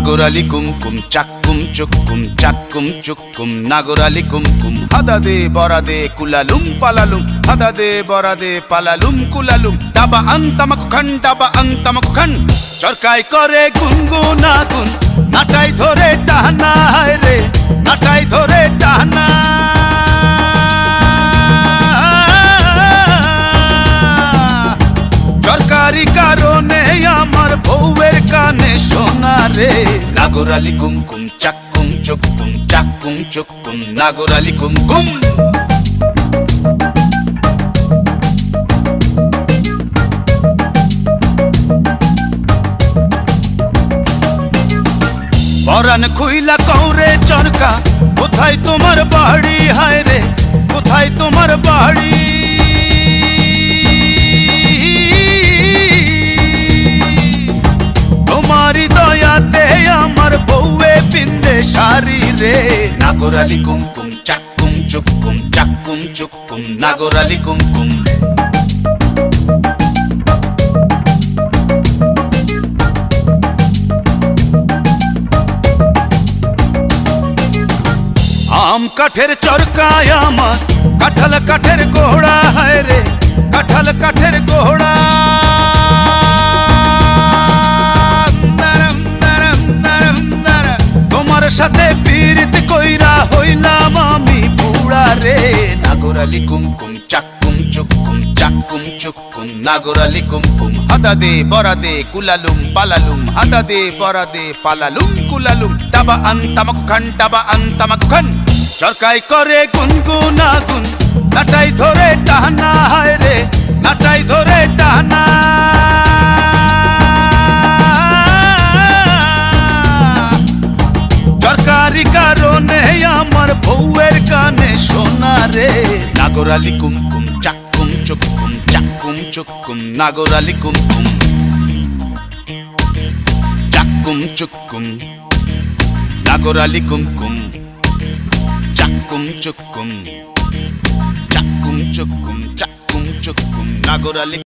নাগরালি কুমকুম চাক্কুম চুক্কুম চাক্কুম চুক্কুম নাগরালি কুমকুম হাদাদে বরাদে কুলালুম পালালুম হাদাদে বরাদে পালালুম কুলালুম ডাবা আন্তামাকু খান চরকাই করে গুনগুনা গুন নাটাই ধরে টানা রে নাটাই ধরে টানা চরকারি কারণে আমার বউয়ের কানে শোনা রে নাগরালি কুমকুম চাক্কুম চুক্কুম নাগরালি কুমকুম পরান খুইলা কৌরে চরকা কোথায় তোমার বাড়ি হায় রে কোথায় তোমার বাড়ি তোমারি দয়াতে আমার বউয়ে পিন্দে শাড়ি রে নাগরালি কুমকুম চাক্কুম চুক্কুম নাগরালি কুমকুম আম কাঠের চরকায় আমার কাঁঠাল কাঠের গোড়া হায় রে কাঁঠাল কাঠের গোড়া তোমার সাথে পীড়িত কইরা হইলাম আমি বুড়া রে নাগরালি কুমকুম চাক্কুম চুক্কুম নাগরালি কুমকুম হাদাদে বরাদে কুলালুম পালালুম হাদাদে বরাদে পালালুম কুলালুম ডাবা আন্তামাকু খান চরকাই করে গুনগুনা গুন নাটাই ধরে টানা হায় রে নাটাই ধরে টানা চরকারি কারণে আমার বউয়ের কানে শোনা রে নাগরালি কুমকুম চাক্কুম চুক্কুম নাগরালি কুমকুম চাক্কুম চুক্কুম নাগরালি কুমকুম চাক্কুম চুক্কুম নাগরালি